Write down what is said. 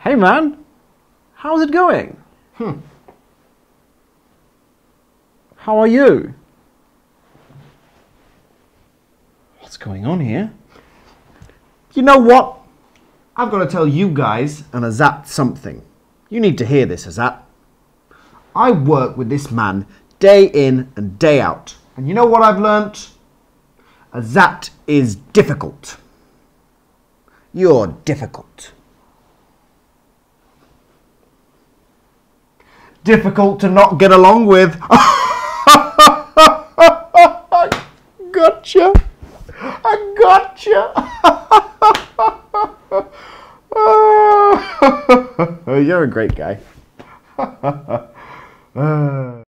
Hey man, how's it going? How are you? What's going on here? You know what? I've got to tell you guys and Azat something. You need to hear this, Azat. I work with this man day in and day out. And you know what I've learnt? Azat is difficult. You're difficult. Difficult to not get along with. Gotcha. I gotcha. You're a great guy.